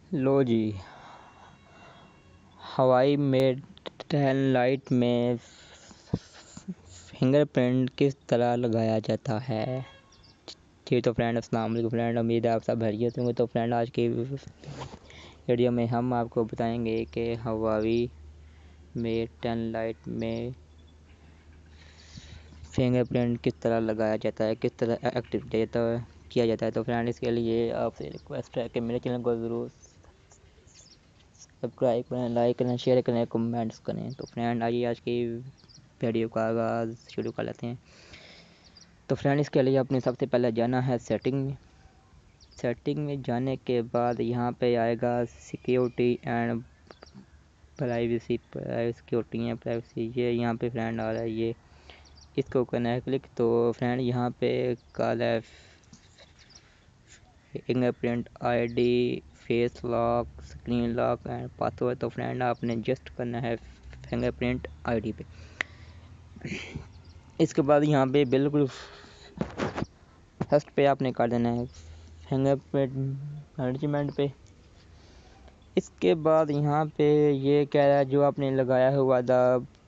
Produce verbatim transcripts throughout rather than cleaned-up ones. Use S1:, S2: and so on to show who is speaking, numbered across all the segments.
S1: लो जी, हवाई में tail light में फिंगरप्रिंट किस तरह लगाया जाता है। जी तो फ्रेंड, अस्सलाम वालेकुम फ्रेंड, उम्मीद है आप सब खैरियत होंगे। तो फ्रेंड, आज की वीडियो में हम आपको बताएंगे कि हवाई में टेल लाइट में फिंगरप्रिंट किस तरह लगाया जाता है, किस तरह एक्टिव किया जाता है। तो फ्रेंड, इसके लिए आपसे रिक्वेस्ट है कि मेरे चैनल को ज़रूर सब्सक्राइब करें, लाइक करें, शेयर करें, कमेंट्स करें। तो फ्रेंड, आइए आज की वीडियो का आगाज़ शुरू कर लेते हैं। तो फ्रेंड, इसके लिए आपने सबसे पहले जाना है सेटिंग में। सेटिंग में जाने के बाद यहाँ पे आएगा security and privacy security and privacy, ये यहाँ पे फ्रेंड आ रहा है, ये इसको करना है क्लिक। तो फ्रेंड, यहाँ पे काला है fingerprint ID, face lock, screen lock and password. तो फ्रेंड, आपने जस्ट करना है फिंगरप्रिंट आईडी पे। इसके बाद यहाँ पे बिल्कुल फर्स्ट पे आपने कर देना है फिंगरप्रिंट मैनेजमेंट पे। इसके बाद यहाँ पे ये कह रहा है जो आपने लगाया हुआ था,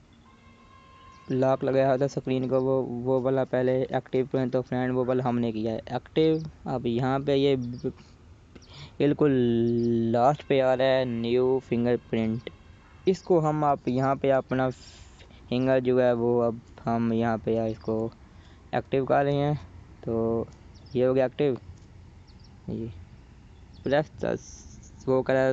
S1: लॉक लगाया हुआ था स्क्रीन को, वो वो वाला पहले एक्टिव करें। तो फ्रेंड, वो वाला हमने किया है एक्टिव। अब यहाँ पे ये बिल्कुल लास्ट पे आ रहा है न्यू फिंगरप्रिंट। इसको हम आप यहाँ पे अपना फिंगर जो है वो अब हम यहाँ पे इसको एक्टिव कर रहे हैं। तो ये हो गया एक्टिव। ये प्रेस वो करा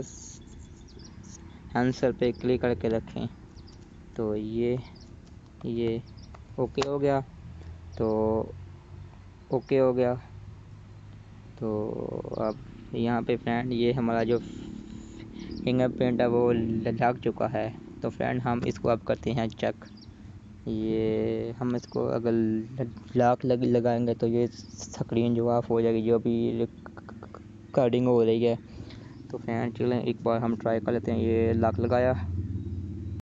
S1: आंसर पे क्लिक करके रखें। तो ये ये ओके हो गया। तो ओके हो गया। तो अब यहाँ पे फ्रेंड, ये हमारा जो फिंगरप्रिंट है वो लग चुका है। तो फ्रेंड, हम इसको अब करते हैं चेक। ये हम इसको अगर लॉक लग लगाएंगे तो ये स्क्रीन जो ऑफ हो जाएगी, जो भी रिकॉर्डिंग हो रही है। तो फ्रेंड, चलें एक बार हम ट्राई कर लेते हैं। ये लॉक लगाया,